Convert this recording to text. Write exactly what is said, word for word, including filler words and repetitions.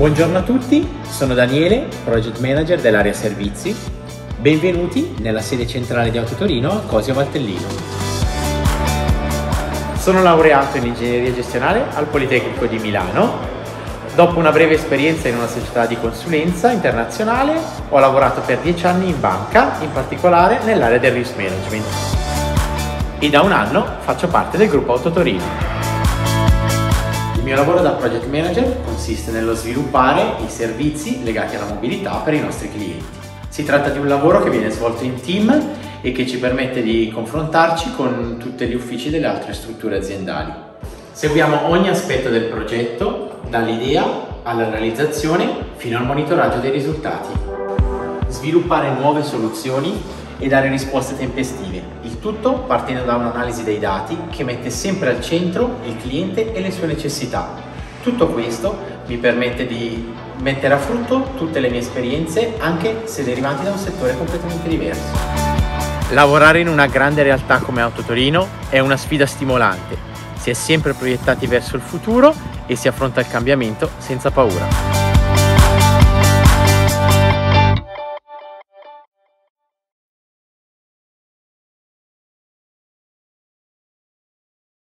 Buongiorno a tutti, sono Daniele, Project Manager dell'area servizi. Benvenuti nella sede centrale di Autotorino a Cosio Valtellino. Sono laureato in ingegneria gestionale al Politecnico di Milano. Dopo una breve esperienza in una società di consulenza internazionale, ho lavorato per dieci anni in banca, in particolare nell'area del risk management. E da un anno faccio parte del gruppo Autotorino. Il mio lavoro da Project Manager consiste nello sviluppare i servizi legati alla mobilità per i nostri clienti. Si tratta di un lavoro che viene svolto in team e che ci permette di confrontarci con tutti gli uffici delle altre strutture aziendali. Seguiamo ogni aspetto del progetto, dall'idea alla realizzazione fino al monitoraggio dei risultati. Sviluppare nuove soluzioni e dare risposte tempestive, il tutto partendo da un'analisi dei dati che mette sempre al centro il cliente e le sue necessità. Tutto questo mi permette di mettere a frutto tutte le mie esperienze, anche se derivanti da un settore completamente diverso. Lavorare in una grande realtà come Autotorino è una sfida stimolante, si è sempre proiettati verso il futuro e si affronta il cambiamento senza paura.